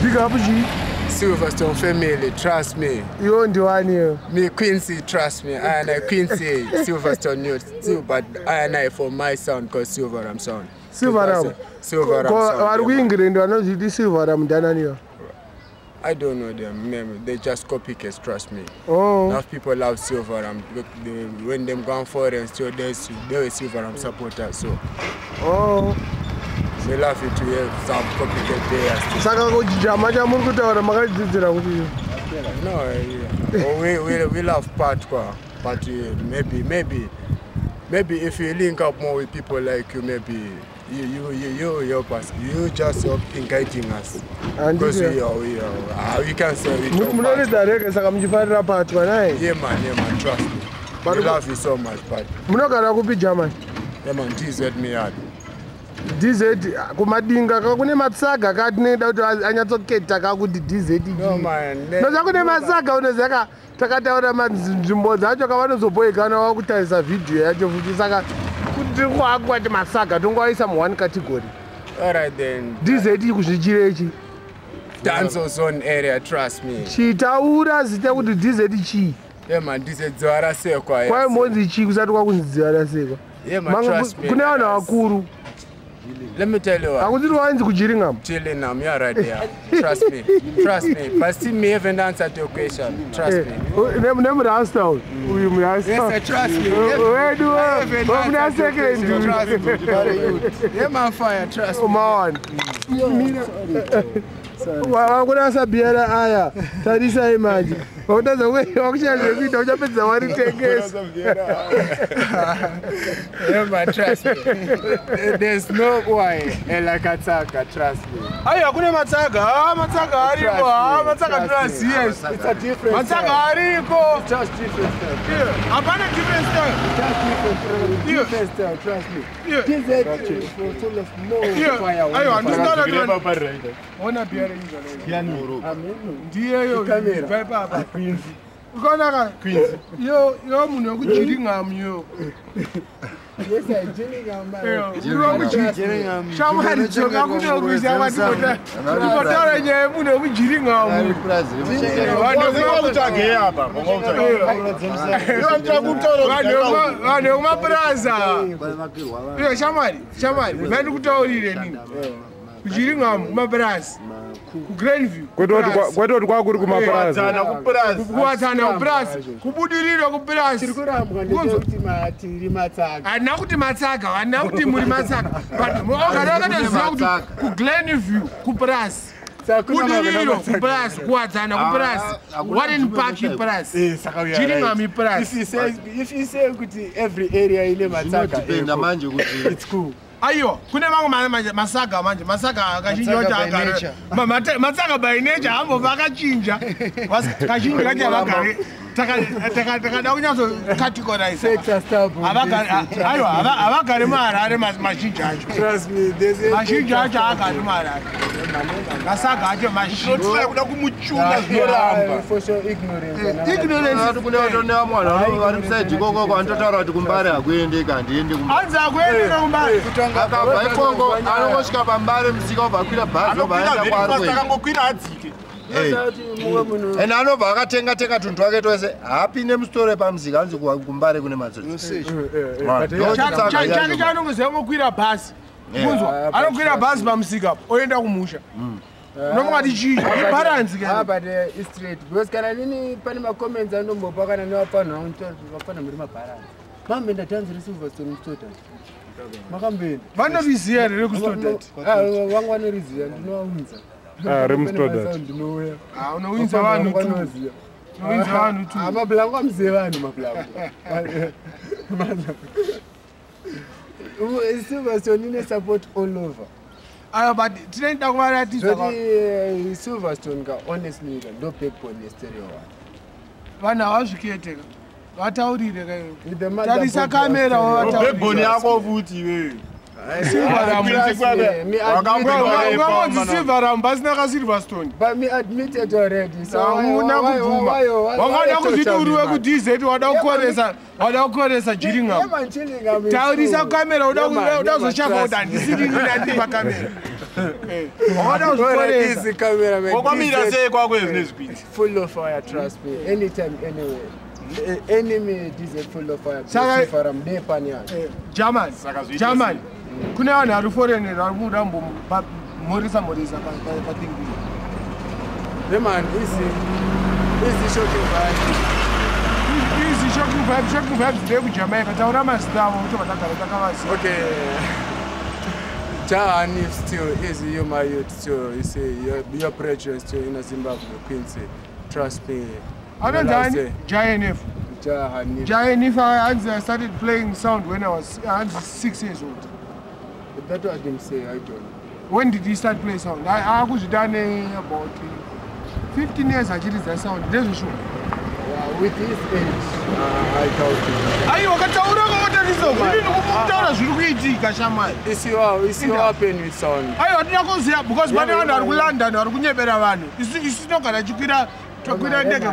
Big up, G. Silverstone family, trust me. You own the one here. Me Quincy, trust me. I and Quincy, Silverstone news too, but I and I for my sound called Silveram sound. Silveram. Silveram sound. Are we in Green? I know this Silveram Danania. I don't know them. They just copycats, trust me. Oh. Enough people love Silveram. When them gone foreign, still they were Silveram supporters. So. Oh. They love it to hear some copycat players. Saka go jamaja mungu or magaji. No, we love Patwa, but maybe if you link up more with people like you, maybe you help us. You just help in guiding us. Because we can say it. Yeah man, trust me. But we love you so much, but yeah man, TZ me hard. DZ kumadinga kakune matsaga katineda kuti anyatsoketa kakuti DZ. No man. Nozakune matsaga unozaka takataura manzvimbo dzacho kavanozoboekana wakutarisa video yacho futi saka kuti kwakwati matsaga tongoisa mu1 category. Alright then. DZ kuzvichirechi. Dance zone area, trust me. Chitaura zita kuti DZ chi. Yeah man, DZ dzara sekwa. Kwa monzi chi kusati kwakunzi dzara sekwa. Yeah man, trust me. Kune vanhu vakuru. Let me tell you what. I'm chilling, I'm here right there. Trust me. Trust me. But still me haven't answered your question. Trust me. Name Rasta. Yes, I trust me. Where do I? Trust me. Yeah, man, fire. Trust me. Man. Wakunasa biara aya tarisa imaji utaza wewe wakushaje kuita uchapedza wari tengesa. Yeah man, trust me. There's no way like Matsaga, trust me. Ayo hakuna Matsaga. Matsaga hariko. Matsaga trust, yes. It's a different Matsaga hariko. It's just different stuff. Yeah. Apana different style. It's just different style, trust me. Yeah. This is full of no fire. Ayo understand. Ona biara inga. Ndiye yo kamera. Queens. Ukona Queens. Yo munhu wekujiringamu yo. Yes, I'm chilling on my. Shamari choka kuno kuisa watipota. Tipota yenye munhu wekujiringamu. Vanhu kutage apa. Vanhu vemapraza. Iyo Shamari. Vanhu kutaurire nini? Kujiringamu kumapraza. Grandview. Kwetoti kwakuri kumapraza. Kuwatana kupraza. Kubudirira kupraza. Tirikurambwa ndikuti matiri Matsaga. Ana kuti Matsaga, ana kuti muri Matsaga. But wakatoziva kuti ku Grandview kupraza. Kubudirira kupraza, kuwatana kupraza. Warren Park kupraza. Chiringami kupraza. If you say kuti every area ile Matsaga, it's cool. Ayo, kune mamwe Masaga manje, Masaga kazhinji wachagara. Matsaga by nature hambo vakachinja. Kazhinji kacha vakare. Takada kunyazo categorize. Ayo, avakare marare mazhinji acho. Trust me, mazhinji acho akare marare. Masaga acho mazhinji. Totsa kuda kumuchuna zvinoramba. For sure ignorance. Ignorance. Kune vatone vamwana vari kusaidhi ikoko kwanototaura kuti kumbare hakuendeka handiende kumbare. Hanzi hakuendeka kumbare. Akabva ikoko anongosvika pambare musika obva akwira bhazi obva aenda kwaari adzike. And anobva akatenga tunhu twake twese hapi nemusitoro pamusika hanzi kumbare kune matsotsi. Chake chaanongoziva ngokwira bhazi. Kunzwa anokwira bhazi pamusika oenda kumusha. Nomwati chii balance kana. But it's straight because kana nini pane ma comments anombopa kana nevapana vapana muri mabalance. Mambe ndatanzira Silverstone kutota. Makambeni. Vanoviziya here kustota. Vangu vanoriziya ndinovaunza. Remstodat. Ndinouya. Unowinza vanhu tu. Unowinza vanhu tu. Mablanco amuziye vanhu mablanco. Silverstone ine support all over. But tinoenda kuvaratidza kuti Silverstone ka honestly ndo backbone yestereo one. Vanhu havazviketeka. Vataurire kayo. Tarisa kamera wavataurire. Backbone yako futi iwewe. Silveram basina ka Silverstone. But me admitted already. So una kuvuma. Wangada kuzviti uriwe ku DZ wada kukoresa Chiringam. Taurisa kamera uda kuzoshava uda ndisiri ndandi pakamera. Wakada uziponesa. Easy cameraman. Wakwamira sei kwako ezvinezvi. Full of fire, trust me. Anytime, anywhere. Enemy diesel full of fire. Saka from Nepal. German. Kuna vanhu vari foreign vari kuda morisa pathing. The man easy shocking vibe. Easy shocking vibes there with Jamaica. Taura mazita avo kuti vatagara takavaziva. Okay. Jahanif still easy, you're my youth still. You say your pressure still in Zimbabwe, Quincy. Trust me. I don't know. Jahanif. I started playing sound when I was 6 years old. That's what I didn't say, I don't know. When did he start playing sound? I was done about 15 years I did that sound. That's sure. With his age, I doubt it. Is you open with sound? Because when you are in London or it's not going to I hope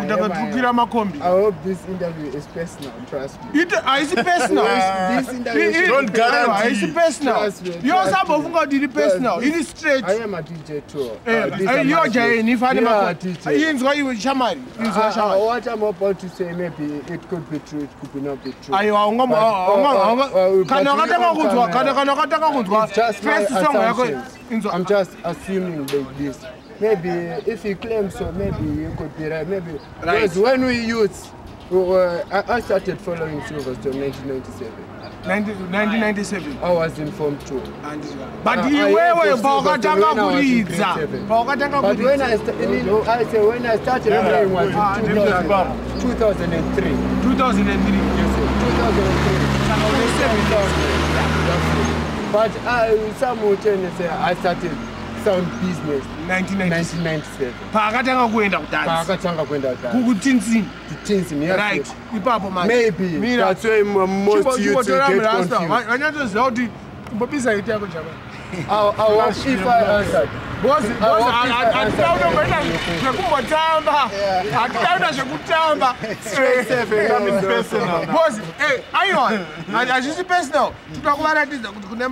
this interview is personal, trust me. It's personal. This interview don't guarantee. It's personal. You also have to personal. It is straight. I am a DJ too. You are Jane. If I am a teacher, you Shamari. What I'm about to say, maybe it could be true, it could be not be true. I'm just assuming like this. Maybe if he claims so, maybe you could be right. Maybe right. Because when we youths, I started following Silverstone in 1997. I was informed too. But you were But when I started playing was 2003. 2003. But some will tell you say I started sound business 1997. Right. Maybe that's why most youths get confused. If I answered. Boss, hey, I just personal. To talk about this,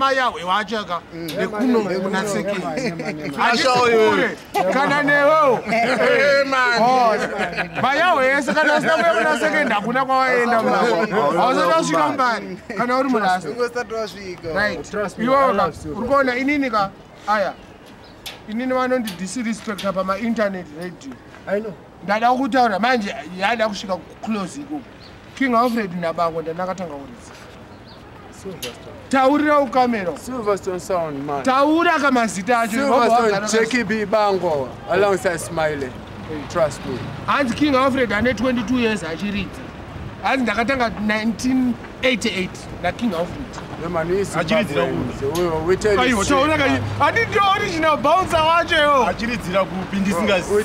inini vanondi disrespect apa ma-internet radio. I know. Ndada kutaura manje yada kusvika close iko. King Alfred nabango ndanakatanga kuridza. Silverstone. Taurira ukamera. Silverstone sound man. Taura kamazita acho. Silverstone Jackie B Bango alongside Smiley. Trust me. And King Alfred ane 22 years achiridza. And ndakatanga 1988 na King Alfred. The man is we tell you. I did the original bouncer wacho. Achiridzira kupi ndisingazivi.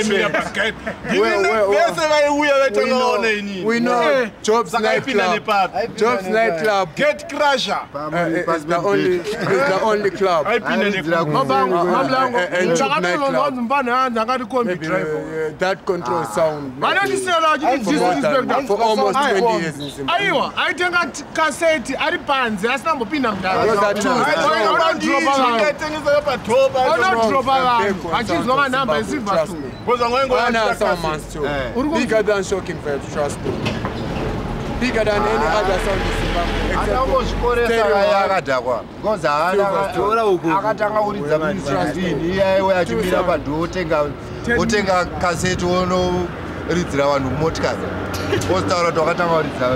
We know Jobs nightclub. Jobs nightclub. Get Crusher. It's the only club. That control sound. For almost 20 years in Zimbabwe. I think that cassette ari panze asina mbopinda mudaro. Bigger than Shocking Vibes, trust me. Bigger than any other sound in Zimbabwe. Ridzira vanhu motikari ostaura kuti wakatanga kuridza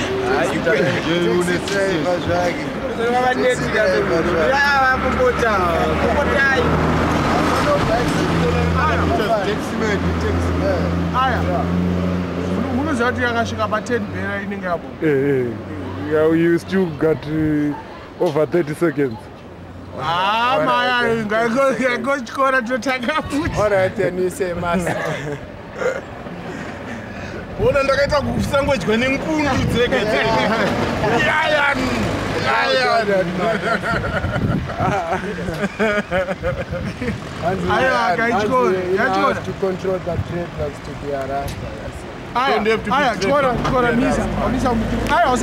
unoziva kuti yakasvika pa10 bhera inenge yapo. You still got over 30 seconds. Maya ngaikochikora totanga futi. Alright, then you say master. Ona ndakaita kusangodya nenkundu dzege Lion. To control the dreadlocks to be a rasta.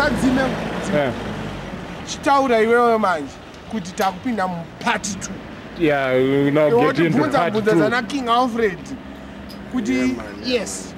Chitaura iwewe manje kuti takupinda mu part 2. Yeah, we'll now get into part bvunza 2. zana King Alfred kuti yes